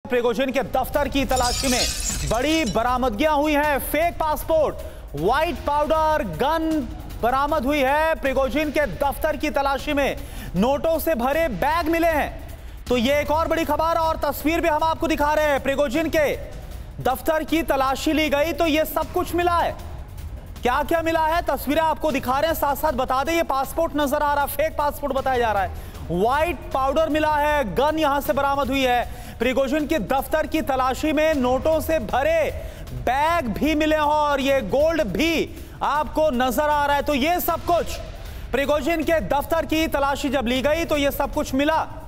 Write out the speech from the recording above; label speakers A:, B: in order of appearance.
A: Prigozhin के दफ्तर की तलाशी में बड़ी बरामदगियां हुई हैं। Fake passport, white powder, gun बरामद हुई है। प्रिगोजिन के दफ्तर की तलाशी में नोटों से भरे बैग मिले हैं। तो ये एक और बड़ी खबर और तस्वीर भी हम आपको दिखा रहे हैं। प्रिगोजिन के दफ्तर की तलाशी ली गई तो ये सब कुछ मिला है। क्या क्या मिला है तस्वीरें आपको दिखा रहे हैं, साथ साथ बता दें ये पासपोर्ट नजर आ रहा है, फेक पासपोर्ट बताया जा रहा है। व्हाइट पाउडर मिला है, गन यहां से बरामद हुई है। प्रिगोजिन के दफ्तर की तलाशी में नोटों से भरे बैग भी मिले हैं और ये गोल्ड भी आपको नजर आ रहा है। तो ये सब कुछ प्रिगोजिन के दफ्तर की तलाशी जब ली गई तो ये सब कुछ मिला।